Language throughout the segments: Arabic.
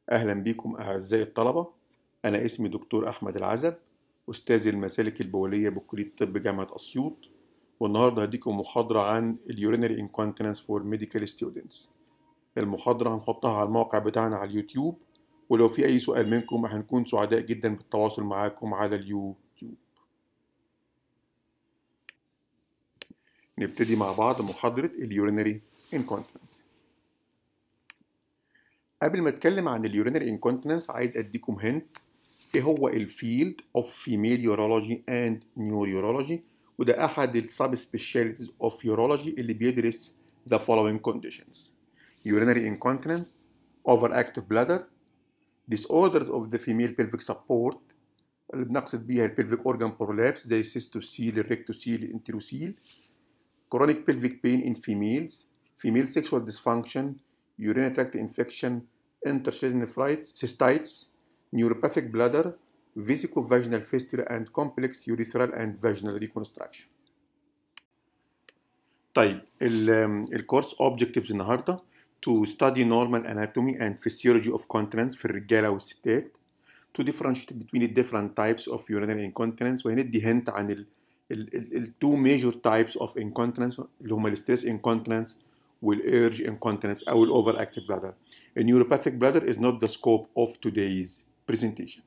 أهلا بكم أعزائي الطلبة. أنا اسمي دكتور أحمد العزب، أستاذ المسالك البولية بكلية الطب جامعة أسيوط، والنهاردة هديكم محاضرة عن urinary incontinence for medical students. المحاضرة هنحطها على الموقع بتاعنا على اليوتيوب، ولو في أي سؤال منكم هنكون سعداء جدا بالتواصل معاكم على اليوتيوب. نبتدي مع بعض محاضرة urinary incontinence. قبل ما اتكلم عن اليورينري انكونتيننس عايز اديكم هنت ايه هو الفيلد اوف فيميل يورولوجي اند نيو يورولوجي، وده احد السب سبيشاليتيز اوف يورولوجي اللي بيدرس the following conditions: urinary incontinence, overactive bladder, disorders of the female pelvic support اللي بنقصد بيها البلفيك اورجان prolapse زي السيستوسيل الريكتوسيل الانتروسيل، chronic pelvic pain in females, female sexual dysfunction, urinary tract infection, interstitial nephritis, cystitis, neuropathic bladder, vesicovaginal fistula and complex urethral and vaginal reconstruction. طيب الكورس objectives النهارده to study normal anatomy and physiology of continence في الرجاله والستات, to differentiate between the different types of urinary incontinence, وهندي hint عن ال two major types of incontinence اللي هما الستريس incontinence والurge incontinence أو ال overactive bladder. A neuropathic bladder is not the scope of today's presentation.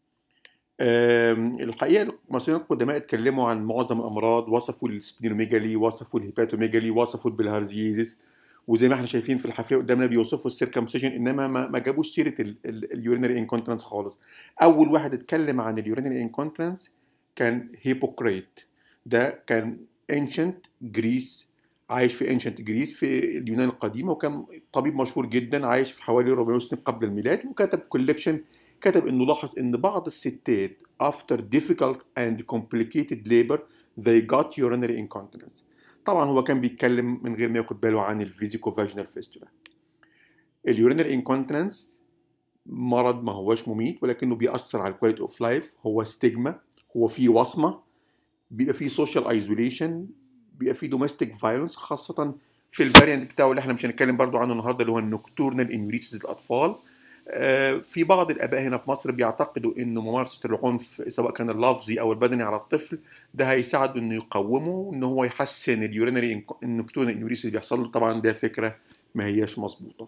الحقيقة المصريين القدماء اتكلموا عن معظم الأمراض، وصفوا السبلينوميجالي، وصفوا الهيباتوميجالي، وصفوا البلهارزيزيس، وزي ما احنا شايفين في الحفرية قدامنا بيوصفوا السيركمسيجن، انما ما جابوش سيرة اليورينري انكونترنس خالص. أول واحد اتكلم عن اليورينري انكونترنس كان هيبوكريت، ده كان ancient جريس، عايش في ancient جريس في اليونان القديمة، وكان طبيب مشهور جدا عايش في حوالي 400 سنة قبل الميلاد، وكتب كوليكشن كتب انه لاحظ ان بعض الستات after difficult and complicated labor they got urinary incontinence. طبعا هو كان بيتكلم من غير ما ياخد باله عن الفيزيكوفاجينال فيستولا. اليورينري انكونتيننس مرض ما هوش مميت، ولكنه بيأثر على الكواليتي اوف لايف، هو ستيجما، هو فيه وصمه، بيبقى فيه سوشيال ايزوليشن، بيبقى فيه دوميستيك فايلنس، خاصه في الفاريانت بتاعه اللي احنا مش هنتكلم برضو عنه النهارده اللي هو النوكتورنال انيوريسيس الاطفال. في بعض الاباء هنا في مصر بيعتقدوا انه ممارسه العنف سواء كان اللفظي او البدني على الطفل ده هيساعده انه يقومه ان هو يحسن اليورينري النوكتورنال انيوريسيس اللي بيحصل له. طبعا ده فكره ما هياش مظبوطه.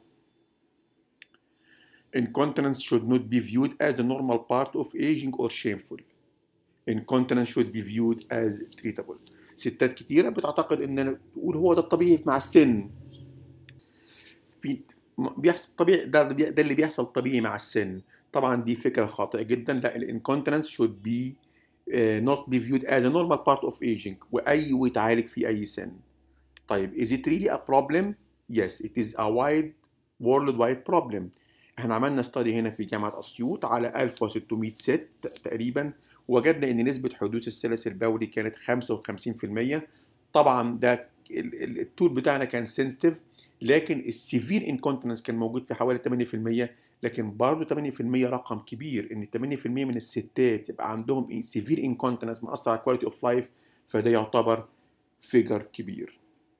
Incontinence should not be viewed as a normal part of aging or shameful. Incontinence should be viewed as treatable. ستات كتيره بتعتقد ان تقول هو ده الطبيعي مع السن، في بيحصل طبيعي، ده اللي بيحصل طبيعي مع السن. طبعا دي فكره خاطئه جدا. لا، الانكونتيننس should be not be viewed as a normal part of aging، ويتعالج في اي سن. طيب is it really a problem? Yes, it is a worldwide problem. احنا عملنا study هنا في جامعه اسيوط على 1600 ست تقريبا، وجدنا ان نسبه حدوث السلس البولي كانت 55%. طبعا ده التول بتاعنا كان سنسيتيف، لكن السيفير انكونتيننس كان موجود في حوالي 8%. لكن برضه 8% رقم كبير، ان 8% من الستات يبقى عندهم سيفير انكونتيننس مأثر على كواليتي اوف لايف، فده يعتبر فيجر كبير.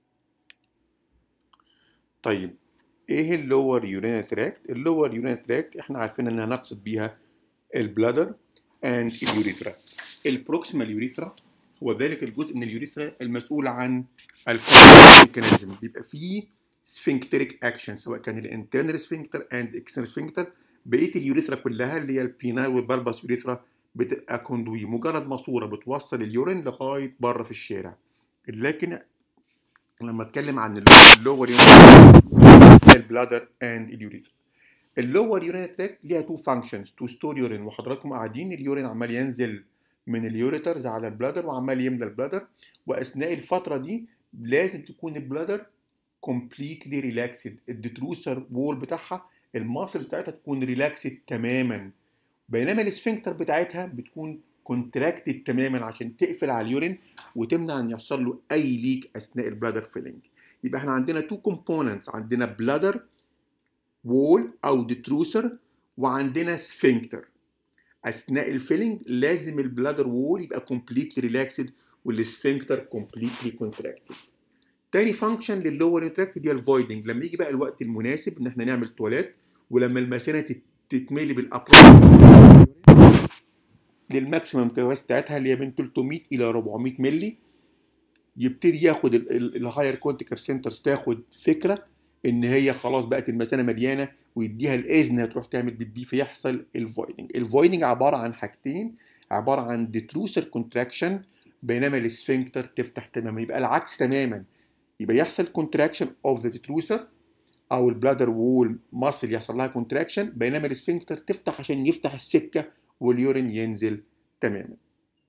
طيب ايه اللور يورينري تراكت؟ اللور يورينري تراكت احنا عارفين انها نقصد بيها البلادر اند اليوريثرا. البروكسيمال يوريثرا هو ذلك الجزء من اليوريثرا المسؤول عن الكونتراكشن، بيبقى فيه سفنكتريك اكشن سواء كان الانترنال سفنكتر اند اكسترنال سفنكتر. بقيه اليوريثرا كلها اللي هي البينال والبالباس يوريثرا بتبقى كوندوي، مجرد ماسوره بتوصل اليورين لغايه بره في الشارع. لكن لما اتكلم عن اللور البلادر اند اليوريثرا، اللور يورين تراكت ليها تو فانكشنز، تو ستور يورين، وحضراتكم قاعدين اليورين عمال ينزل من اليوريترز على البلادر وعمال يملى البلادر، واثناء الفتره دي لازم تكون البلادر كومبليتلي ريلاكسد، الديتروسر وول بتاعها الماسل بتاعتها تكون ريلاكسد تماما، بينما السفنكتر بتاعتها بتكون كونتراكتد تماما عشان تقفل على اليورين وتمنع ان يحصل له اي ليك اثناء البلادر فيلنج. يبقى احنا عندنا تو كومبوننتس، عندنا بلادر وول او ديتروسر وعندنا سفنكتر. اثناء الفيلنج لازم البلادر وول يبقى كومبليتلي ريلاكسد والسفنكتر كومبليتلي كونتراكتد. تاني فانكشن لللور تراكت هي الفويدنج، لما يجي بقى الوقت المناسب ان احنا نعمل تواليت ولما المثانه تتملي بالابروبريت للماكسيمم كباسيتي بتاعتها اللي هي من 300 الى 400 مللي. يبتدي ياخد الهاير كورتيكال سنترز تاخد فكره ان هي خلاص بقت المثانه مليانه، ويديها الاذن انها تروح تعمل بيبي، فيحصل الفويدنج. الفويدنج عباره عن حاجتين، عباره عن ديتروسر كونتراكشن بينما السفنكتر تفتح تماما. يبقى العكس تماما، يبقى يحصل كونتراكشن اوف ذا ديتروسر او البلادر وول ماسل يحصل لها كونتراكشن، بينما السفنكتر تفتح عشان يفتح السكه واليورين ينزل تماما.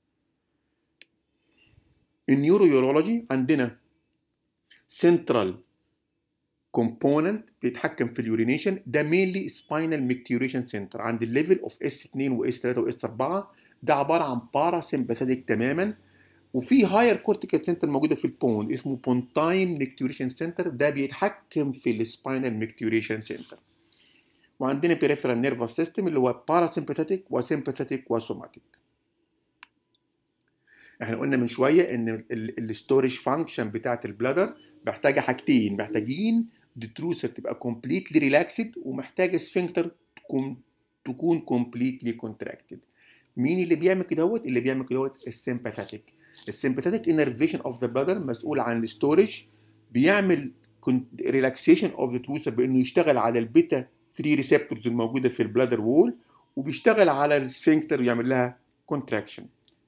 النيورو يورولوجي عندنا سنترال كومبوننت بيتحكم في اليورينيشن، ده مينلي سباينال ميكتيوريشن سنتر عند الليفل اوف اس 2 واس 3 واس 4. ده عباره عن بارا سمباثيك تماما. وفي هاير كورتيكال سنتر موجوده في البون اسمه بونتاين ميكتيوريشن سنتر، ده بيتحكم في السباينال ميكتيوريشن سنتر. وعندنا بيريفرال نيرفس سيستم اللي هو باراسمباثيك وسمباثيك وسوماتيك. احنا قلنا من شويه ان الستورج فانكشن بتاعت البلادر محتاجه حاجتين، محتاجين ديتروسر تبقى كومبليتلي ريلاكسد، ومحتاجه سفنكتر تكون كومبليتلي كونتراكتد. مين اللي بيعمل كده؟ اللي بيعمل كده السمباثيك. السمباثيك انرفيشن اوف ذا بلادر مسؤول عن الستورج، بيعمل ريلاكسيشن اوف ذا ديتروسر بانه يشتغل على البيتا 3 ريسبتورز الموجوده في البلادر وول، وبيشتغل على السفنكتر ويعمل لها كونتراكشن.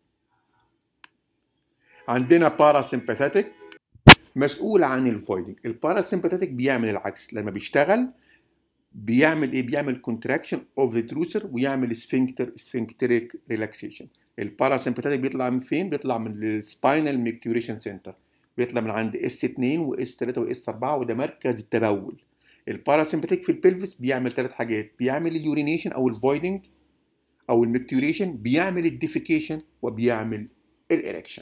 عندنا باراسمباثيك مسؤول عن الفويدنج. الباراسمباثيك بيعمل العكس، لما بيشتغل بيعمل ايه؟ بيعمل كونتراكشن اوف ذا تروسر ويعمل سفنكتريك ريلاكسيشن. الباراسمباثيك بيطلع من فين؟ بيطلع من السباينال ميكتيوريشن سنتر، بيطلع من عند اس 2 واس 3 واس 4، وده مركز التبول. الباراسمباثيك في البلفس بيعمل 3 حاجات، بيعمل اليورينيشن او الفويدنج او الميكتيوريشن، بيعمل الديفيكيشن، وبيعمل الاريكشن.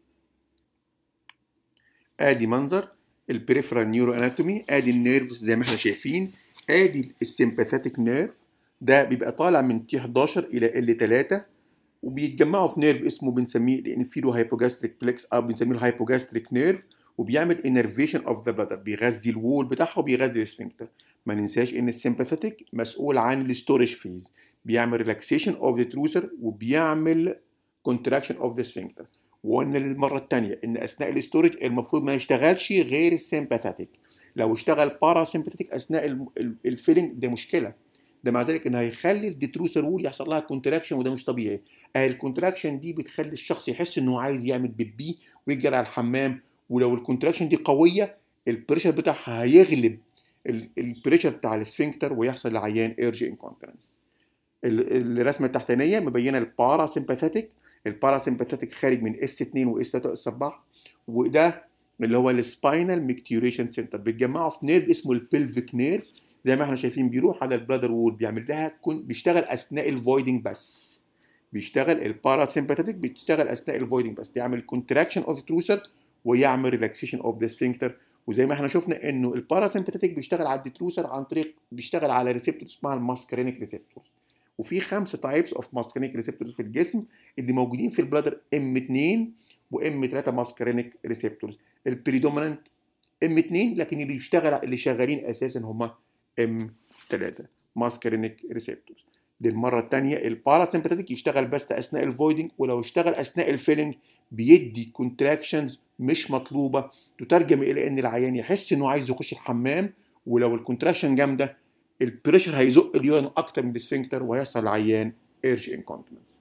ادي منظر البريفرال نيورو اناتومي، ادي النيرفز زي ما احنا شايفين، ادي السمباثيك نيرف ده بيبقى طالع من تي 11 الى ال 3، وبيتجمعوا في نيرف اسمه بنسميه الانفيرو هايبوجاستريك بلكس او بنسميه الهايبوجاستريك نيرف، وبيعمل انرفيشن اوف ذا بلادر، بيغذي الوول بتاعها وبيغذي السفنكتر. ما ننساش ان السمباثيك مسؤول عن الستورج فيز، بيعمل ريلاكسيشن اوف ذا تروسر وبيعمل كونتراكشن اوف ذا سفنكتر. وقلنا للمره الثانيه ان اثناء الاستورج المفروض ما يشتغلش غير السمباثيك، لو اشتغل باراسمباثيك اثناء الفيلنج ده مشكله، ده مع ذلك ان هيخلي الديتروسر وول يحصل لها كونتراكشن، وده مش طبيعي. الكونتراكشن دي بتخلي الشخص يحس انه عايز يعمل بيبي ويجري على الحمام، ولو الكونتراكشن دي قويه البريشر بتاعها هيغلب البريشر بتاع السفنكتر ويحصل لعيان ايرج انكونتيننس. الرسمه التحتانيه مبينه الباراسمباثيك. الباراسمباثيك خارج من اس 2 واس 3 واس 4، وده اللي هو السباينال ميكتيوريشن سنتر، بيتجمعوا في نيرف اسمه البلفيك نيرف زي ما احنا شايفين، بيروح على البلادر وول بيعمل لها بيشتغل اثناء الفويدنج بس، بيشتغل الباراسمباثيك بيشتغل اثناء الفويدنج بس، يعمل كونتراكشن اوف تروسر ويعمل ريلاكسيشن اوف ذا سفنكتر. وزي ما احنا شفنا انه الباراسمباثيك بيشتغل على الديتروسر عن طريق بيشتغل على ريسبتورز اسمها الماسكرينيك ريسبتورز. وفي 5 تايبس اوف ماسكرينيك ريسبتورز في الجسم اللي موجودين في البلادر، ام 2 وام 3 ماسكرينيك ريسبتورز. البريدومينانت ام 2، لكن اللي شغالين اساسا هم ام 3 ماسكرينيك ريسبتورز. للمره الثانيه الباراسمباثيك يشتغل بس اثناء الفويدنج، ولو اشتغل اثناء الفيلنج بيدي كونتراكشنز مش مطلوبه تترجم الى ان العيان يحس انه عايز يخش الحمام، ولو الكونتراكشن جامده البريشر هيزق اليورين اكتر من السفنكتر وهيحصل لعيان ايرج انكونتيننس.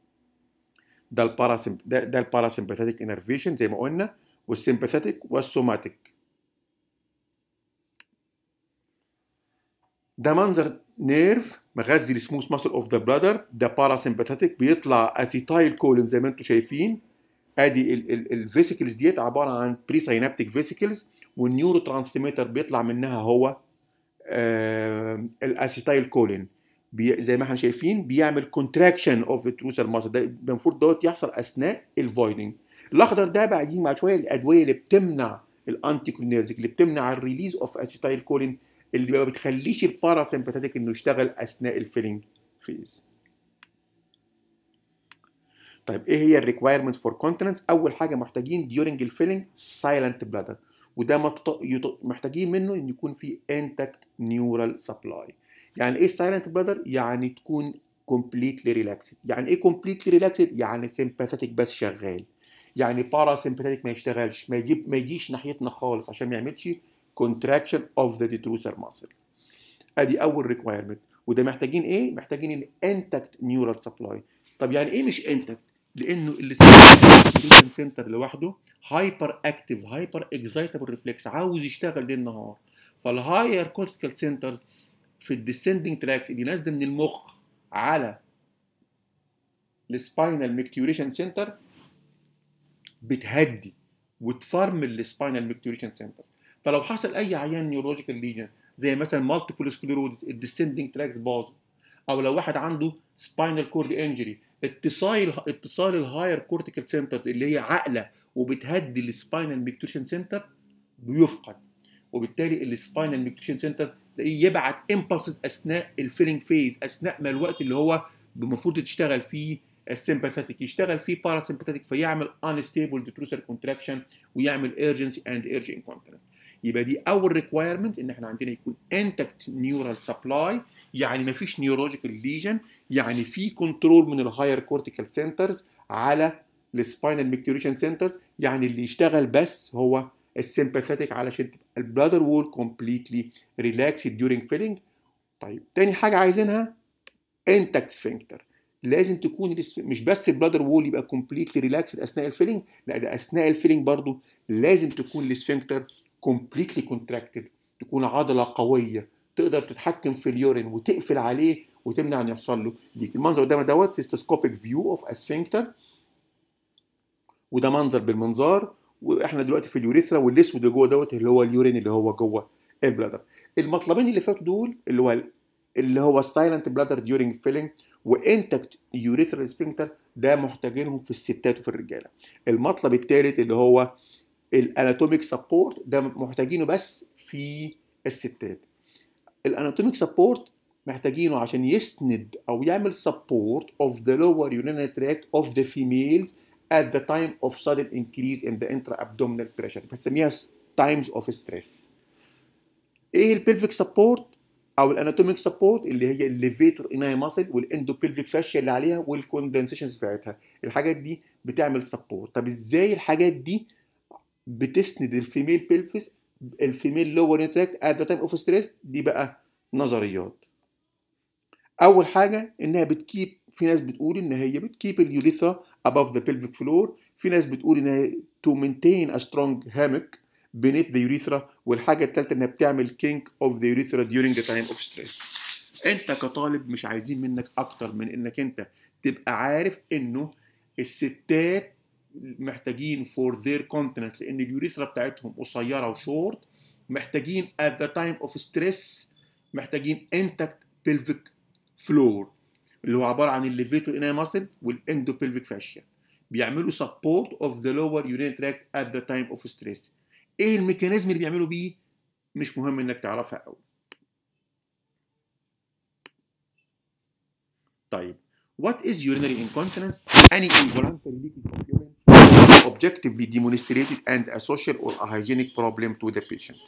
ده الباراسمباثيك انرفيشن زي ما قلنا، والسمباثيك والسوماتيك. ده منظر نيرف مغذي السموث ماسل اوف ذا بلادر، ده باراسمباثيك بيطلع اسيتايل كولين زي ما انتم شايفين. ادي الفيسيكلز ديت عباره عن بري ساينابتيك فيسيكلز، والنيورو ترانسميتر بيطلع منها هو الاسيتايل كولين. زي ما احنا شايفين بيعمل كونتراكشن اوف التروسر ماسل، ده المفروض دوت يحصل اثناء الفويدنج. الاخضر ده بعدين بعد شويه الادويه اللي بتمنع الانتي كولينرجيك، اللي بتمنع الريليز اوف اسيتايل كولين، اللي ما بتخليش الباراسمباثيك انه يشتغل اثناء الفيلنج فيز. طيب ايه هي الريكوايرمنتس فور كونتيننس؟ اول حاجه محتاجين ديورنج الفيلنج سايلنت بلادر، وده محتاجين منه ان يكون في انتاكت نيورال سبلاي. يعني ايه silent bladder؟ يعني تكون completely relaxed. يعني ايه completely relaxed؟ يعني sympathetic بس شغال. يعني parasympathetic ما يشتغلش، ما يجيش ناحيتنا خالص عشان ما يعملش contraction of the detrusor muscle. ادي اول requirement. وده محتاجين ايه؟ محتاجين intact neural supply. طب يعني ايه مش intact؟ لانه سنتر لوحده هايبر اكتيف، هايبر اكزايتابل ريفلكس، عاوز يشتغل ليل نهار. فالهاير كورتيكال سنترز في الديسندنج تراكس اللي نازله من المخ على السباينال ميكتوريشن سنتر بتهدي وتفرمل السباينال ميكتوريشن سنتر. فلو حصل اي عيان نيورولوجيكال ليجن زي مثلا مالتيبل سكليروز، الديسندنج تراكس باظ، او لو واحد عنده سباينال كورد انجري، اتصال الهاير كورتيكال سنترز اللي هي عاقله وبتهدي السباينال ميكتوريشن سنتر بيفقد، وبالتالي السباينال ميكتوريشن سنتر تلاقيه يبعت امبلسز اثناء الفيلينج فيز، اثناء ما الوقت اللي هو المفروض تشتغل فيه السمباثيك يشتغل فيه باراسمباثيك، فيعمل unstable detrusor contraction ويعمل urgency and urge incontinence. يبقى دي اول ريكوايرمنت، ان احنا عندنا يكون انتكت نيورال سبلاي، يعني ما فيش نيورولوجيكال ليجن، يعني في كنترول من الهاير كورتيكال سنترز على السباينال ميكتوريشن سنترز، يعني اللي يشتغل بس هو السمباثيك علشان تبقى البلادر وول كومبليتلي ريلاكسد ديورنج فيلينج. طيب تاني حاجه عايزينها انتكت سفنكتر. لازم تكون مش بس البلادر وول يبقى كومبليتلي ريلاكسد اثناء الفيلينج، لا ده اثناء الفيلينج برضو لازم تكون السفنكتر كومبليتلي كونتراكتد، تكون عضله قويه تقدر تتحكم في اليورين وتقفل عليه وتمنع ان يحصل له ليك. المنظر قدامنا دوت سيستوسكوبيك فيو اوف اسفنكتر، وده منظر بالمنظار، واحنا دلوقتي في اليوريثرا، والاسود اللي جوه دوت اللي هو اليورين اللي هو جوه البلادر. المطلبين اللي فاتوا دول اللي هو السايلنت بلادر ديورنج فيلينج وانتكت يوريثرال سفنكتر، ده محتاجينهم في الستات وفي الرجاله. المطلب الثالث اللي هو الاناتوميك سبورت، ده محتاجينه بس في الستات. الاناتوميك سبورت محتاجينه عشان يسند او يعمل support of the lower urinary tract of the females at the time of sudden increase in the intra-abdominal pressure، بنسميها times of stress. ايه البلفيك سبورت او الاناتوميك سبورت؟ اللي هي الليفيتور اناي ماسل والاندوبلفيك فاشيا اللي عليها والكوندنسيشنز بتاعتها، الحاجات دي بتعمل سبورت. طب ازاي الحاجات دي بتسند الفيميل بلفس، الفيميل لور تراكت ات ذا تايم اوف ستريس؟ دي بقى نظريات. اول حاجه انها بتكيب، في ناس بتقول ان هي بتكيب اليوريثرا above the pelvic floor، في ناس بتقول انها to maintain a strong hammock beneath the urethra، والحاجه الثالثه انها بتعمل kink of the urethra during the time of stress. انت كطالب مش عايزين منك اكتر من انك انت تبقى عارف انه الستات محتاجين for their continence، لان اليوريثرا بتاعتهم قصيره وشورت، محتاجين at the time of stress محتاجين intact pelvic floor اللي هو عباره عن الليفيتور اناي ماسل والاندوبلفيك فاشيا، بيعملوا support of the lower urinary tract at the time of stress. ايه الميكانيزم اللي بيعملوا بيه؟ مش مهم انك تعرفها قوي. طيب what is urinary incontinence؟ any involuntary leakage of urine objectively demonstrated and a social or a hygienic problem to the patient.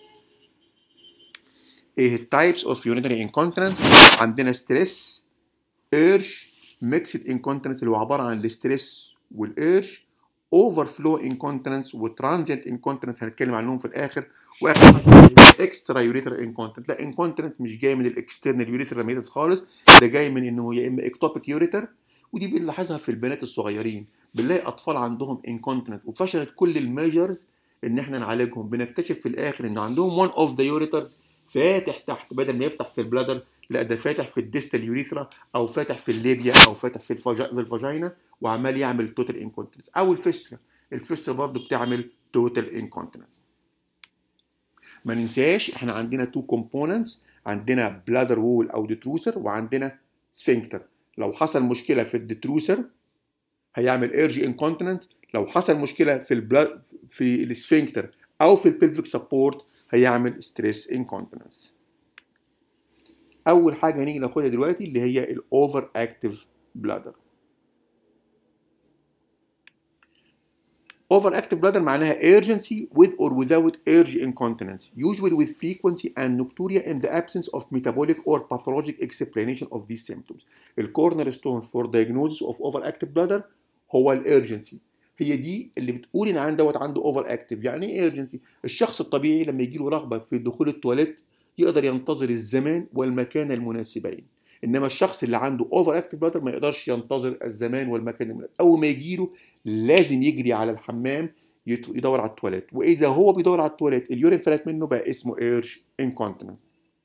ايه types of urinary incontinence؟ عندنا stress، urge، mixed incontinence اللي هو عباره عن الستريس والurge، overflow incontinence وترانزيت incontinence هنتكلم عنهم في الاخر، واخر حاجه extra urethral incontinence. لا incontinence مش جاي من الاكسترنال urethral meatus خالص، ده جاي من انه يا اما ectopic ureter، ودي بنلاحظها في البنات الصغيرين، بنلاقي اطفال عندهم incontinence وفشلت كل الميجرز ان احنا نعالجهم، بنكتشف في الاخر ان عندهم one of the ureters فاتح تحت، بدل ما يفتح في البلادر لا ده فاتح في الديستال يوريثرا او فاتح في الليبيا او فاتح في الفاجينا وعمال يعمل توتال انكونتنس. او الفيستولا برضو بتعمل توتال انكونتنس. ما ننساش احنا عندنا تو كومبوننتس، عندنا بلادر وول او ديتروسر وعندنا سفنكتر. لو حصل مشكله في الديتروسر هيعمل ايرجي انكونتننت، لو حصل مشكله في السفنكتر او في البلفيك سبورت هيعمل ستريس انكونتنس. اول حاجه هنيجي ناخدها دلوقتي اللي هي الاوفر اكتيف بلادر. Overactive bladder معناها urgency with or without urge incontinence, usually with frequency and nocturia in the absence of metabolic or pathologic explanation of these symptoms. الكورنر for diagnosis of overactive bladder هو الارجنسي. هي دي اللي بتقول ان عنده overactive. يعني ايه urgency؟ الشخص الطبيعي لما يجي له رغبه في دخول التواليت يقدر ينتظر الزمان والمكان المناسبين. انما الشخص اللي عنده اوفر اكتيف بلادر ما يقدرش ينتظر الزمان والمكان المناسب، اول ما يجيله لازم يجري على الحمام يدور على التواليت، واذا هو بيدور على التواليت اليورين فلت منه بقى اسمه ايرج انكونتيننس.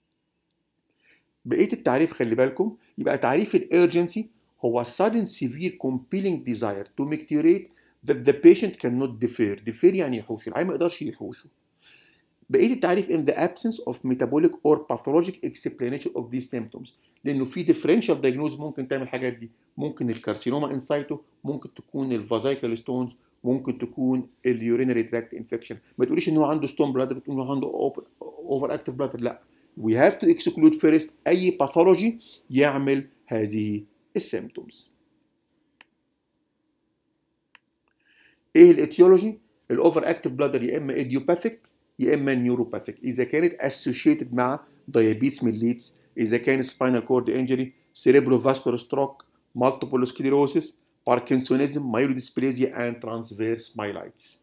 بقيه التعريف خلي بالكم، يبقى تعريف الارجنسي هو sudden severe compelling desire to micturate that the patient cannot defer يعني يحوش، العيان ما يقدرش يحوشه. بقيه التعريف in the absence of metabolic or pathologic explanation of these symptoms، لانه في differential diagnosis ممكن تعمل الحاجات دي، ممكن الكارسينوما انسايتو، ممكن تكون الفازايكال ستونز، ممكن تكون اليورينري تراكت انفكشن. ما تقوليش ان هو عنده ستون بلادر تقول انه عنده اوفر اكتيف بلادر، لا. we have to exclude first اي باثولوجي يعمل هذه السيمبتومز. ايه الاتيولوجي؟ الاوفر اكتيف بلادر يا اما ايديوباثيك يا اما نيوروباثيك، اذا كانت associated مع diabetes mellitus، اذا كان spinal cord injury، cerebrovascular stroke، multiple sclerosis، parkinsonism، myelodysplasia and transverse myelitis.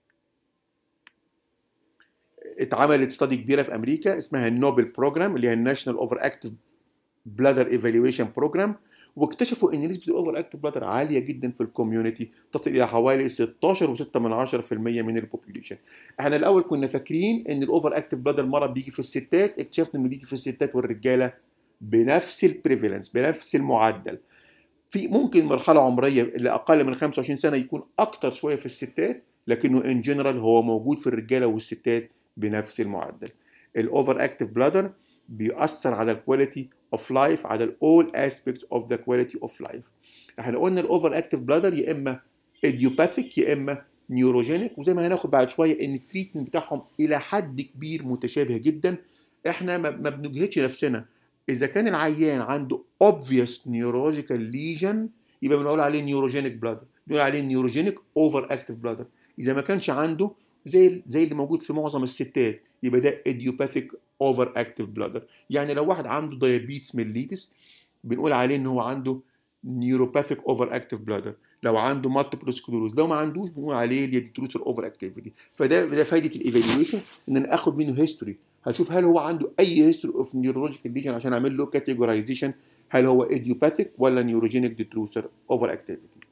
اتعملت ستادي كبيره في امريكا اسمها النوبل بروجرام اللي هي الناشونال اوفر اكتيف بلادر ايفالويشن بروجرام، واكتشفوا ان نسبه الاوفر اكتيف بلادر عاليه جدا في الكوميونتي، تصل الى حوالي 16.6% من البوبيوليشن. احنا الاول كنا فاكرين ان الاوفر اكتيف بلادر مرض بيجي في الستات، اكتشفنا انه بيجي في الستات والرجاله بنفس البريفالنس بنفس المعدل. في ممكن مرحله عمريه اللي اقل من 25 سنه يكون اكتر شويه في الستات، لكنه ان جنرال هو موجود في الرجاله والستات بنفس المعدل. الاوفر اكتيف بلادر بيأثر على الكواليتي اوف لايف، على الاول اسبيكتس اوف ذا كواليتي اوف لايف. احنا قلنا الاوفر اكتيف بلادر يا اما ايديوباثيك يا اما نيوروجينيك، وزي ما هناخد بعد شويه ان التريتمنت بتاعهم الى حد كبير متشابه جدا. احنا ما بنجهدش نفسنا. اذا كان العيان عنده obvious neurological lesion يبقى بنقول عليه نيوروجينيك بلادر، بنقول عليه نيوروجينيك اوفر اكتيف بلادر. اذا ما كانش عنده زي اللي موجود في معظم الستات يبقى ده idiopathic اوفر اكتيف بلادر. يعني لو واحد عنده diabetes mellitus بنقول عليه ان هو عنده neuropathic اوفر اكتيف بلادر. لو عنده multiple sclerosis، لو ما عندوش بنقول عليه اليدروسر اوفر اكتيفيتي. فده فايده الايفالويشن، ان انا اخد منه هيستوري، هشوف هل هو عنده اي هيستوري اوف نيورولوجيكال ليجن عشان اعمل له كاتيجورايزيشن هل هو ايديوباثيك ولا نيوروجينيك ديتروسر اوفر اكتيفيتي.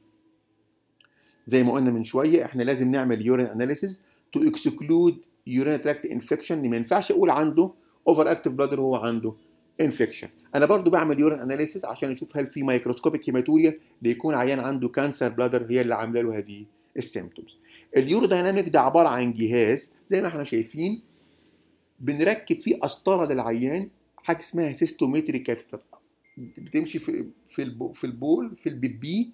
زي ما قلنا من شويه احنا لازم نعمل يورين اناليسيز تو اكسكلود يورين تراكت انفكشن. ما ينفعش اقول عنده اوفر اكتيف بلادر وهو عنده انفكشن. انا برضو بعمل يورين اناليسيز عشان اشوف هل في مايكروسكوبيك هيماتوريا ليكون عيان عنده كانسر بلادر هي اللي عامله له هذه السيمبتومز. اليورو دايناميك ده عباره عن جهاز زي ما احنا شايفين بنركب فيه قسطره للعيان، حاجه اسمها سيستومتري كاثيتر، بتمشي في البول في البيبي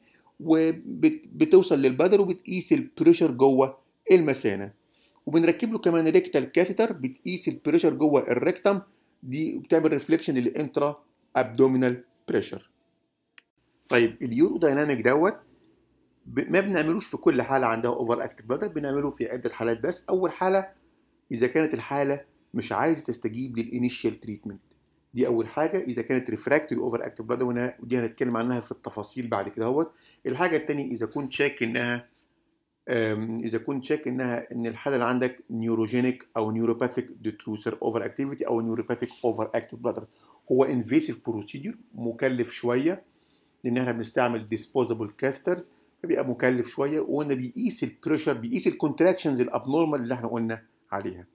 وبتوصل للبدر وبتقيس البريشر جوه المثانه. وبنركب له كمان ريكتال كاثيتر بتقيس البريشر جوه الريكتم، دي بتعمل ريفليكشن للانترا ابدومينال بريشر. طيب اليورو دايناميك دوت ما بنعملوش في كل حاله عندها اوفر اكتيف بلادر، بنعمله في عده حالات بس. اول حاله اذا كانت الحاله مش عايزه تستجيب للانيشال تريتمنت، دي اول حاجه. اذا كانت ريفراكتوري اوفر اكتيف بلادر ودي هنتكلم عنها في التفاصيل بعد كده اهوت. الحاجه الثانيه اذا كنت شاك انها ان الحاله اللي عندك نيوروجينيك او نيوروباثيك ديتروسر اوفر اكتيفيتي او نيوروباثيك اوفر اكتيف بلادر. هو انفيسيف بروسيدور مكلف شويه لان احنا بنستعمل ديسبوزابل كاسترز، فبيبقى مكلف شويه، وقلنا بيقيس البريشر بيقيس الكونتراكشنز الابنورمال اللي احنا قلنا عليها.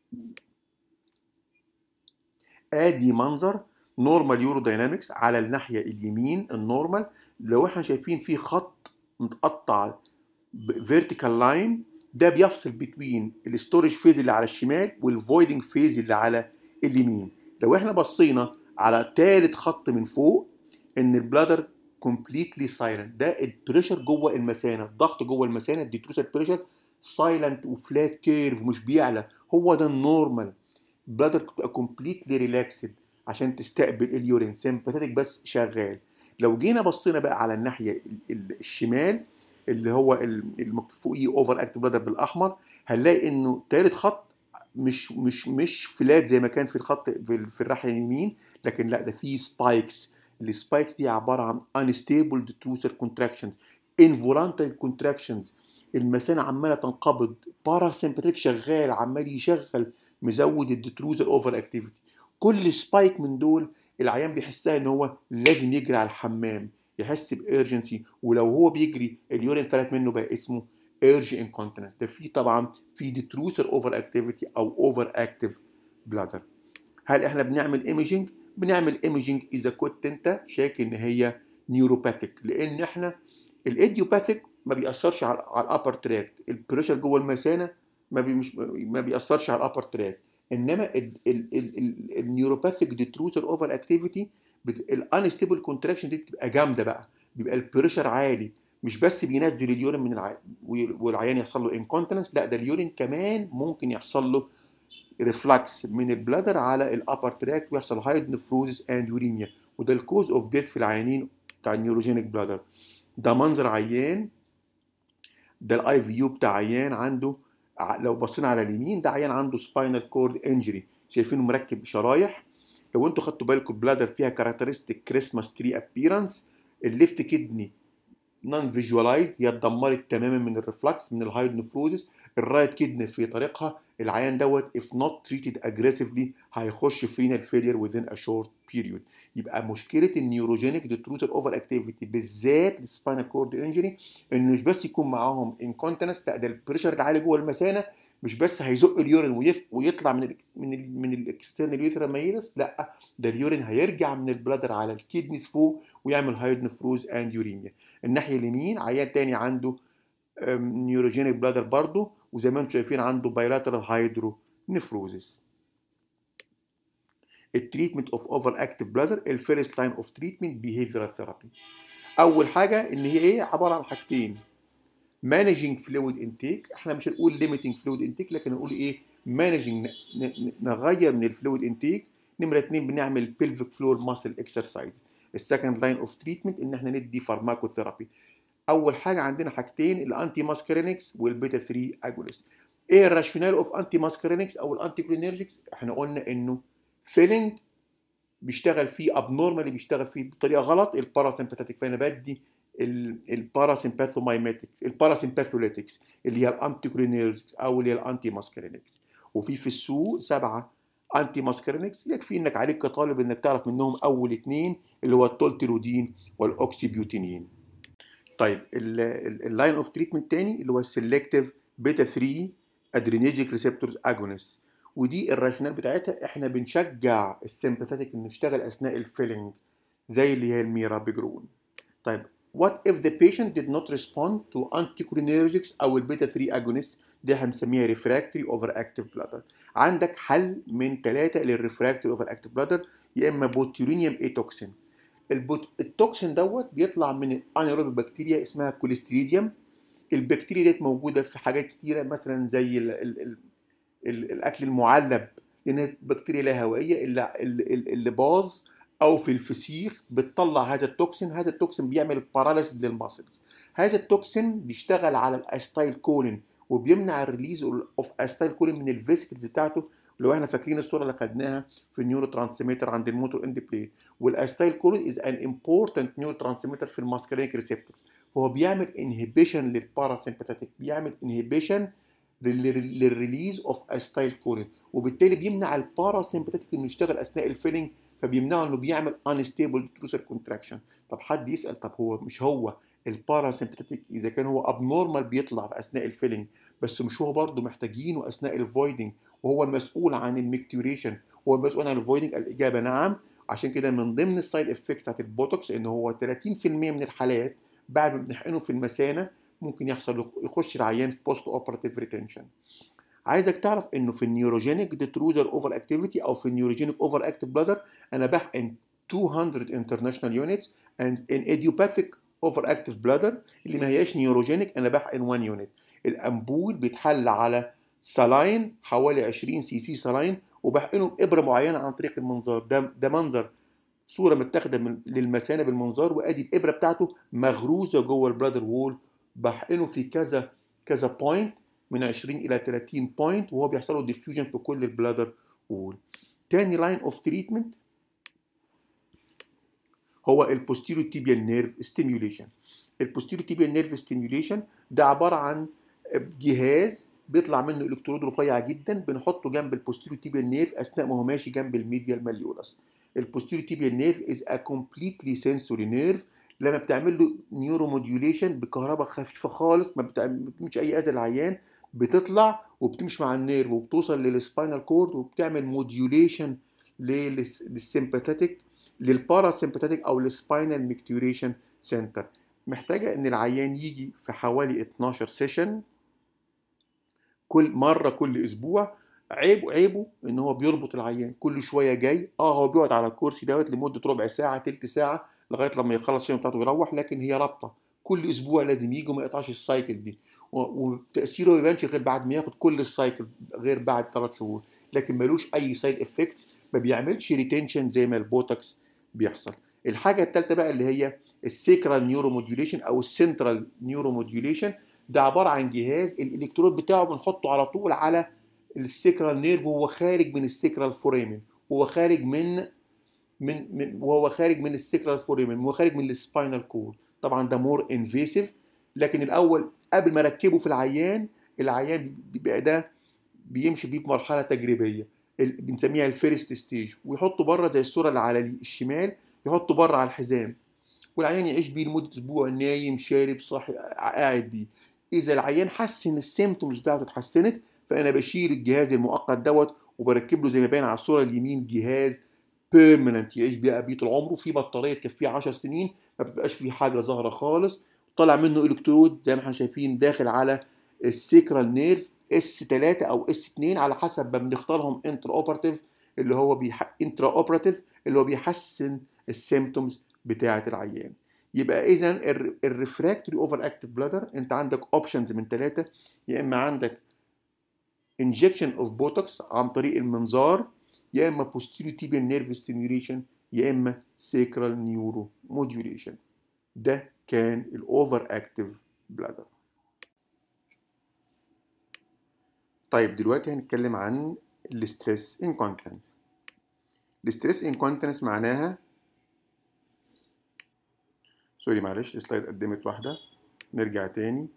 ادي منظر نورمال يورو داينامكس على الناحيه اليمين النورمال. لو احنا شايفين فيه خط متقطع فيرتيكال لاين ده بيفصل بين الستورج فيز اللي على الشمال والفويدنج فيز اللي على اليمين. لو احنا بصينا على ثالث خط من فوق ان البلادر كومبليتلي سايلنت، ده البريشر جوه المثانه، الضغط جوه المثانه الديتروسال بريشر سايلنت وفلات كيرف مش بيعلى، هو ده النورمال. البلادر تبقى كومبليتلي ريلاكسد عشان تستقبل اليورين، سيمباثيك بس شغال. لو جينا بصينا بقى على الناحيه الشمال اللي هو المكتوب فوقيه اوفر اكتف بلادر بالاحمر، هنلاقي انه ثالث خط مش فلات زي ما كان في الخط في الناحيه اليمين، لكن لا ده فيه سبايكس. السبايكس دي عباره عن unstable detrusor contractions، involuntary contractions، المثانه عماله تنقبض، باراسمباتيك شغال عمال يشغل مزود الديتروزر اوفر اكتيفيتي. كل سبايك من دول العيان بيحسها ان هو لازم يجري على الحمام، يحس بارجنسي، ولو هو بيجري اليورين فلت منه بقى اسمه urge incontinence. ده في طبعا في ديتروسر اوفر اكتيفيتي او اوفر اكتيف بلادر. هل احنا بنعمل ايميجنج؟ بنعمل ايميجنج اذا كنت انت شاك ان هي نيوروباثيك، لان احنا الايديوباثيك ما بيأثرش على الابر تراكت، البريشر جوه المثانه ما بيأثرش على الابر تراكت، انما النيوروباثيك ديتروسر اوفر اكتيفيتي الانستيبل كونتراكشن دي بتبقى جامده بقى، بيبقى البريشر عالي، مش بس بينزل اليورين من والعيان يحصل له انكونتيننس، لا ده اليورين كمان ممكن يحصل له ريفلكس من البلادر على الابر تراك ويحصل هايد نفروزس اند يوريميا، وده الكوز اوف ديث في العيانين بتاع النيوروجينيك بلادر. ده منظر عيان، ده الاي فيو بتاع عيان عنده، لو بصينا على اليمين ده عيان عنده سباينال كورد انجري، شايفينه مركب شرايح. لو انتوا خدتوا بالكم البلادر فيها كاركترستيك كريسماس تري ابييرنس، الليفت كدني نون فيجوالايزد، هي اتدمرت تماما من الريفلكس من الهايد نفروزس. الرايت كدني في طريقها، العيان دوت if not treated aggressively هيخش في رينال فيلير within a short period. يبقى مشكله النيوروجينيك ديتروزر اوفر اكتيفيتي بالذات للسباينال كورد انجري انه مش بس يكون معاهم انكونتيننس، لا ده البريشر العالي جوه المثانه مش بس هيزق اليورين ويطلع من الاكسترنال يوثرال مايلس، لا ده اليورين هيرجع من البلادر على الكدنيز فوق ويعمل هايد نفروز اند يوريميا. الناحيه اليمين عيان تاني عنده نيوروجينيك بلادر برضه، وزي ما انتم شايفين عنده بايلاترال هايدرو نفروزس. التريتمنت اوف اوفر اكتيف بلادر، الفيرست لاين اوف تريتمنت بيهيفيرال ثيرابي. اول حاجه ان هي ايه، عباره عن حاجتين، مانجنج فلويد انتيك، احنا مش هنقول ليميتنج فلويد انتيك لكن نقول ايه مانجنج، نغير من الفلويد انتيك. نمره 2 بنعمل بيلفيك فلور ماسل اكسرسايز. السكند لاين اوف تريتمنت ان احنا ندي فارماكوثيرابي. اول حاجه عندنا حاجتين، الانتي ماسكرينكس والبيتا 3 اجونست. ايه الراشونال اوف انتي ماسكرينكس او الانتي كولينرجيكس؟ احنا قلنا انه فيلنج بيشتغل فيه ابنورمالي، بيشتغل فيه بطريقه غلط الباراسمباثيك، فانا بدي الباراسمباثومايماتكس الباراسمباثوليتكس اللي هي الانتي كولينرجيكس او اللي هي الانتي ماسكرينكس. وفي السوق 7 انتي ماسكرينكس، يكفي انك عليك كطالب انك تعرف منهم اول 2 اللي هو التولتيرودين والاوكسيبيوتينين. طيب اللاين اوف تريتمنت تاني اللي هو السلكتيف بيتا 3 ادرينيرجيك ريسبتورز اجونست، ودي الراشونال بتاعتها احنا بنشجع السمباثيك انه يشتغل اثناء الفيلنج زي اللي هي الميرابيجرون. طيب what if the patient did not respond to anticholinergics او البيتا 3 agonist؟ دي هنسميها refractory overactive bladder. عندك حل من 3 للريفراكتوري overactive bladder، يا اما بوتيولينيوم اي توكسين. التوكسين دوت بيطلع من الانيروبيك بكتيريا اسمها كوليستريديوم. البكتيريا ديت موجوده في حاجات كتيره مثلا زي الاكل المعلب، لان البكتيريا لا هوائيه اللي باظ، او في الفسيخ بتطلع هذا التوكسين. هذا التوكسين بيعمل باراليسيس للماسلز. هذا التوكسين بيشتغل على الاستايل كولين وبيمنع الريليز اوف استايل كولين من الفيسكلز بتاعته. لو احنا فاكرين الصوره اللي خدناها في النيورو ترانسميتر عند الموتور اند بليت، والاستايل كولين از ان امبورتنت نيورو ترانسميتر في الماسكرينيك ريسبتورز، فهو بيعمل انهبيشن للباراسمباتيك، بيعمل انهبيشن للريليز اوف استايل كولين، وبالتالي بيمنع الباراسمباتيك انه يشتغل اثناء الفيلنج، فبيمنعه انه بيعمل انستيبل ديتروسر كونتراكشن. طب حد يسال، طب هو مش هو الباراسمباتيك اذا كان هو ابنورمال بيطلع اثناء الفيلنج، بس مش هو برضه محتاجينه اثناء الفويدنج وهو المسؤول عن الميكتوريشن، هو المسؤول عن الفويدنج؟ الاجابه نعم. عشان كده من ضمن السايد افكتس بتاعت البوتوكس ان هو 30% من الحالات بعد ما بنحقنه في المثانه ممكن يخش العيان في بوست اوبراتيف ريتنشن. عايزك تعرف انه في النيوروجينيك ديتروزر اوفر اكتيفيتي او في النيوروجينيك اوفر اكتيف بلادر انا بحقن 200 انترناشونال يونتس، اند ان ايديوباثيك اوفر اكتيف بلادر اللي ما هياش نيوروجينيك انا بحقن 1 يونت. الامبول بيتحل على سلاين حوالي 20 سي سي سلاين، وبحقنه بابره معينه عن طريق المنظار. ده منظر صوره متاخده للمثانه بالمنظار، وادي الابره بتاعته مغروزه جوه البلادر وول بحقنه في كذا بوينت من 20 الى 30 بوينت، وهو بيحصل له ديفيوجن في كل البلادر وول. تاني لاين اوف تريتمنت هو البوستيريور تيبيال نيرف ستيميوليشن. البوستيريور تيبيال نيرف ستيميوليشن ده عباره عن جهاز بيطلع منه الكترود رفيع جدا، بنحطه جنب البوستيريور تيبيال نيرف اثناء ما هو ماشي جنب الميديال ماليولس. البوستيريور تيبيال نيرف از ا كومبليتلي سنسوري نيرف. لما بتعمل له نيورو موديوليشن بكهرباء خفيفه خالص، ما بتعملش اي اذى للعيان، بتطلع وبتمشي مع النيرف وبتوصل للسباينال كورد وبتعمل موديوليشن للسيمباثيتك، للباراسيمباثيتك او السباينال ميكتوريشن سنتر. محتاجه ان العيان يجي في حوالي 12 سيشن كل اسبوع. عيبه ان هو بيربط العيان كل شويه جاي، هو بيقعد على الكرسي دوت لمده ربع ساعه تلت ساعه لغايه لما يخلص الشغل بتاعته ويروح، لكن هي رابطه كل اسبوع لازم يجي وما يقطعش السايكل دي، وتاثيره ما يبانش غير بعد ما ياخد كل السايكل، غير بعد 3 شهور، لكن ملوش اي سايد افكت، ما بيعملش ريتنشن زي ما البوتوكس بيحصل. الحاجه الثالثه بقى اللي هي السيكرال نيورو موديوليشن او السنترال نيورو موديوليشن. ده عباره عن جهاز الالكترود بتاعه بنحطه على طول على السيكرال نيرف وهو خارج من السيكرال فوريمن، وهو خارج من السيكرال فوريمن، وهو خارج من السباينال كورد. طبعا ده مور انفيسيف، لكن الاول قبل ما اركبه في العيان بيبقى ده بيمشي بيه بمرحله تجريبيه بنسميها الفيرست ستيج، ويحطه بره زي الصوره اللي على الشمال، يحطه بره على الحزام والعيان يعيش بيه لمده اسبوع، نايم شارب صاحي قاعد بيه. اذا العيان حس ان السيمتومز بتاعته اتحسنت، فانا بشيل الجهاز المؤقت دوت وبركب له زي ما باين على الصوره اليمين جهاز بيرمننت يعيش بيه طول عمره، في بطاريه تكفيه 10 سنين، ما بتبقاش فيه حاجه ظاهره خالص. طالع منه الكترود زي ما احنا شايفين داخل على السيكرال نيرف اس 3 او اس 2 على حسب ما بنختارهم، انترا اوبراتيف اللي هو بيحسن السيمتومز بتاعه العيان. يبقى اذا الريفراكتوري اوفر اكتيف بلادر انت عندك اوبشنز من 3، يا اما عندك انجكشن اوف بوتوكس عن طريق المنظار، يا اما posterior tibial nerve stimulation، يا اما sacral neuro modulation. ده كان الاوفر اكتيف بلادر. طيب دلوقتي هنتكلم عن الستريس انكونتيننس. الستريس انكونتيننس معناها سوري معلش السلايد قدمت واحده، نرجع تاني.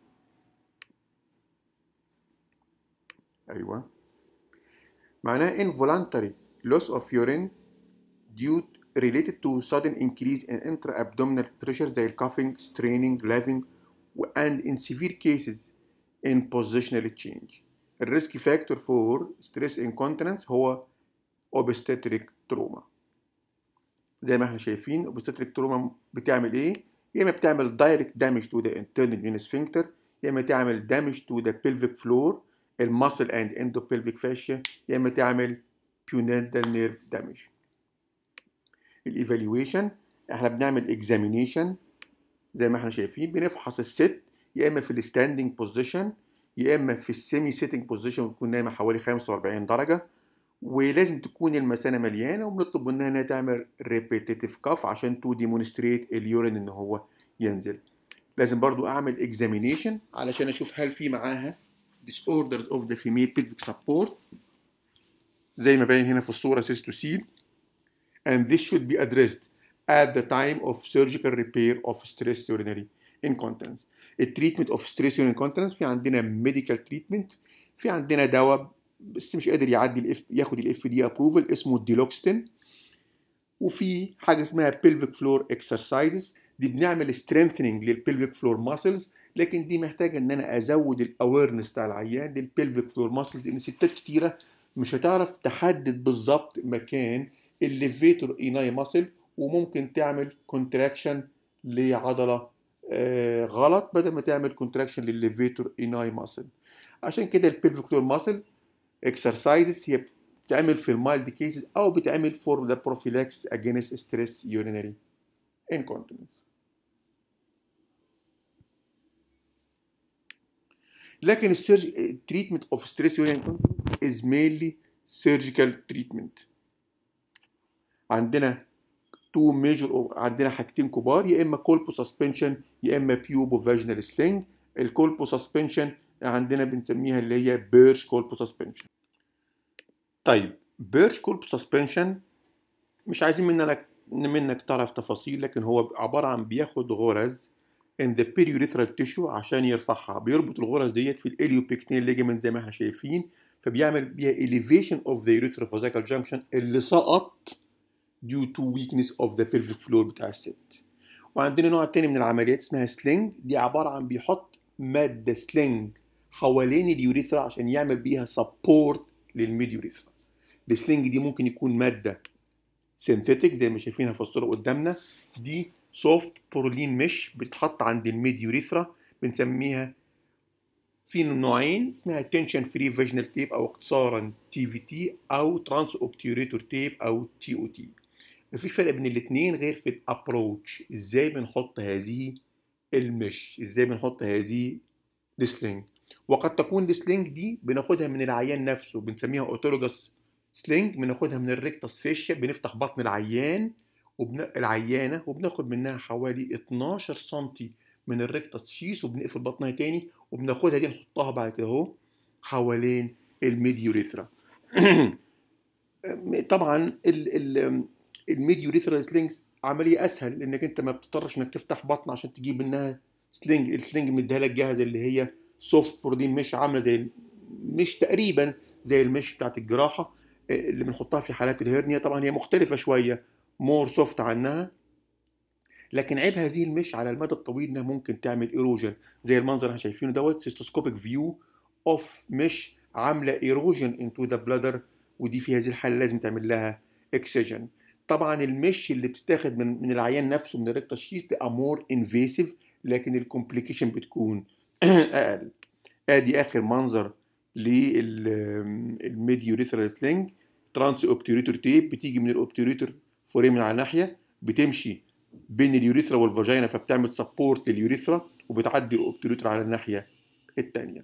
ايوه، معناها involuntary loss of urine due related to sudden increase in intra-abdominal pressure زي coughing, straining, laving, and in severe cases in positional change. الريسك فاكتور فور stress incontinence هو obstetric trauma. زي ما احنا شايفين obstetric trauma بتعمل ايه؟ يا اما بتعمل direct damage to the internal venous sphincter، يا اما تعمل damage to the pelvic floor المسل and endopelvic fascia، يا اما تعمل pudendal nerve damage. الايفالويشن احنا بنعمل اكزامينيشن زي ما احنا شايفين، بنفحص الست يا اما في الستاندنج بوزيشن يا اما في السيمي سيتنج بوزيشن، وتكون نايمه حوالي 45 درجه، ولازم تكون المثانه مليانه، وبنطلب منها انها تعمل ريبيتيتيف كاف عشان تو ديمونستريت اليورين ان هو ينزل. لازم برضو اعمل اكزامينيشن علشان اشوف هل في معاها disorders of the female pelvic support زي ما باين هنا في الصوره سيستوسيل، and this should be addressed at the time of surgical repair of stress urinary incontinence. التريتمنت اوف stress urinary incontinence في عندنا medical treatment، في عندنا دواء بس مش قادر ياخد الاف دي ابروفل اسمه الديلوكستين، وفي حاجه اسمها pelvic floor exercises دي بنعمل strengthening للبلفيك فلور ماسلز، لكن دي محتاجه ان انا ازود الاويرنس بتاع العيان للبلفيك فلور ماسلز، لان ستات كتيره مش هتعرف تحدد بالظبط مكان الليفيتور ايناي ماسل، وممكن تعمل كونتراكشن لعضله غلط بدل ما تعمل كونتراكشن للليفيتور ايناي ماسل. عشان كده البلفيك فلور ماسل اكسرسايزز هي بتتعمل في المايلد كيسز او بتتعمل فور ذا بروفيلاكس اجينست ستريس يورينري incontinence. لكن التريتمنت اوف ستريس يورينري incontinence is mainly surgical treatment. عندنا عندنا حاجتين كبار، يا اما كولبو سسبنشن يا اما بيوبو فاجينال سلينج. الكولبو سسبنشن عندنا بنسميها اللي هي بيرش كولبو سسبنشن. طيب بيرش كولبو سسبنشن مش عايزين منك تعرف تفاصيل، لكن هو عبارة عن بياخد غرز in the periurethral tissue عشان يرفعها، بيربط الغرز ديت في الاليوبيكتين ليجمنت زي ما احنا شايفين، فبيعمل بيها elevation of the urethrophysical junction اللي سقط due to weakness of the pelvic floor بتاع الست. وعندنا نوع تاني من العمليات اسمها سلينج، دي عبارة عن بيحط مادة سلينج حوالين اليوريثرا عشان يعمل بيها سبورت للميديوريثرا. السلينج دي ممكن يكون مادة سينثيتك زي ما شايفينها في الصورة قدامنا، دي سوفت بورلين مش بتتحط عند الميديوريثرا، بنسميها في نوعين اسمها تنشن فري فاجينال تيب او اختصارا تي في تي او ترانس اوبتيوريتور تيب او تي او تي. مفيش فرق بين الاثنين غير في الابروتش، ازاي بنحط هذه المش، ازاي بنحط هذه السلينج. وقد تكون السلينج دي بناخدها من العيان نفسه، بنسميها اوتولوجاس سلينج، بناخدها من الريكتس فيشيا، بنفتح بطن العيان العيانه وبناخد منها حوالي 12 سم من الريكتس شيس وبنقفل بطنها تاني، وبناخدها دي نحطها بعد كده اهو حوالين الميديوريثرا. طبعا الميديوريثرال سلينجز عمليه اسهل، لانك انت ما بتضطرش انك تفتح بطن عشان تجيب منها سلينج. السلينج مديها لك جاهزه اللي هي سوفت بروتين مش عامله زي مش تقريبا زي المش بتاعت الجراحه اللي بنحطها في حالات الهرنيا. طبعا هي مختلفه شويه، مور سوفت عنها، لكن عيب هذه المش على المدى الطويل انها ممكن تعمل ايروجن زي المنظر اللي احنا شايفينه دوت، سيستوسكوبيك فيو اوف مش عامله ايروجن انتو ذا بلادر، ودي في هذه الحاله لازم تعمل لها اكسجن. طبعا المش اللي بتتاخد من العيان نفسه من الريكتال شيت بتبقى مور انفيسيف، لكن الكومبليكيشن بتكون اقل. ادي اخر منظر للميديوريثرال سلينج، ترانس اوبتيوريتور تيب، بتيجي من الاوبتيوريتور فوري من على ناحيه، بتمشي بين اليوريثرا والفاجينا فبتعمل سبورت لليوريثرا، وبتعدي الاوبتيوريتور على الناحيه الثانيه.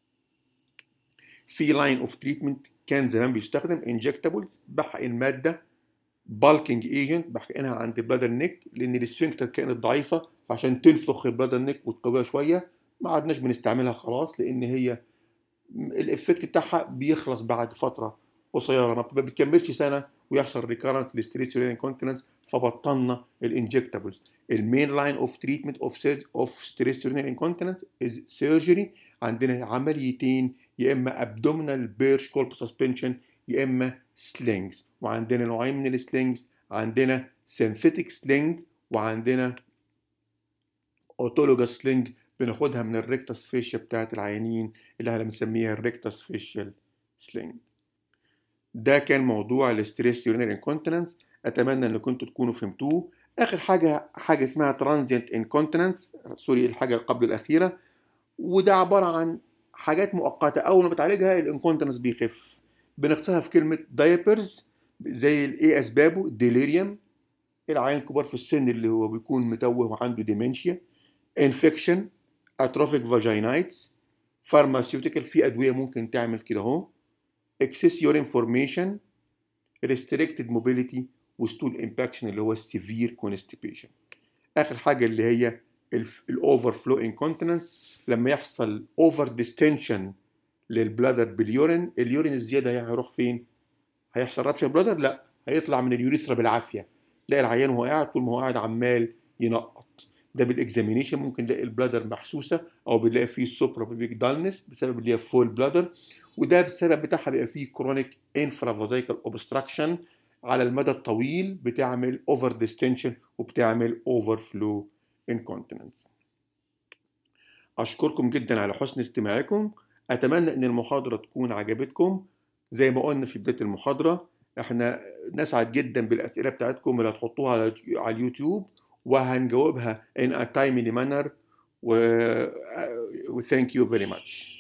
في لاين اوف تريتمنت كان زمان بيستخدم انجكتابلز، بحقن ماده بالكينج ايجنت بحقنها عند البلادر نيك، لان السفنكتر كانت ضعيفه، فعشان تنفخ البلادر نيك وتقويها شويه ما عدناش بنستعملها خلاص، لان هي الافكت بتاعها بيخلص بعد فتره قصيره، ما بتكملش سنه ويحصل ريكارنت للستريس يورين انكونتيننس، فبطلنا الانجكتابلز. المين لاين اوف تريتمنت اوف ستريس يورين انكونتيننس از سيرجري. عندنا عمليتين، يا اما ابدومينال بيرش كولب سسبنشن يا اما سلينجز، وعندنا نوعين من السلينجز، عندنا سينثيتك سلينج وعندنا اوتولوجاس سلينج بناخدها من الريكتس فيشيا بتاعت العيانين اللي احنا بنسميها الريكتس فيشيال سلينج. ده كان موضوع الاستريس يورينري انكونتيننس، اتمنى ان كنتوا تكونوا فهمتوه. اخر حاجه اسمها ترانزيانت انكونتيننس، سوري الحاجه قبل الاخيره، وده عباره عن حاجات مؤقته، اول ما بتعالجها الانكونتيننس بيخف. بنختصرها في كلمه دايبرز، زي ايه اسبابه؟ ديليريوم، العيان كبار في السن اللي هو بيكون متوه وعنده ديمنشيا، انفكشن، اتروفيك فاجينايتس، فارماسيوتيكال، في ادويه ممكن تعمل كده اهو، اكسس يورين فورميشن، ريستريكتد موبيليتي، وستول امباكشن اللي هو السيفير كونستيبيشن. اخر حاجه اللي هي الاوفر فلو انكونتيننس، لما يحصل اوفر ديستنشن للبلادر باليورين، اليورين الزياده هيروح فين؟ هيحصل رابشر بلادر؟ لا، هيطلع من اليوريثرا بالعافيه، تلاقي العيان وهو قاعد طول ما هو قاعد عمال ينقط. ده بالاكزامينيشن ممكن نلاقي البلادر محسوسه، او بنلاقي فيه سوبرا بيبيك دالنس بسبب اللي هي فول بلادر، وده السبب بتاعها بيبقى فيه كرونيك انفرافازايكال اوبستراكشن على المدى الطويل، بتعمل اوفر ديستنشن وبتعمل اوفر فلو انكونتيننس. اشكركم جدا على حسن استماعكم، اتمنى ان المحاضره تكون عجبتكم. زي ما قلنا في بدايه المحاضره، احنا نسعد جدا بالاسئله بتاعتكم اللي هتحطوها على اليوتيوب، وهنجاوبها in a timely manner. و thank you very much.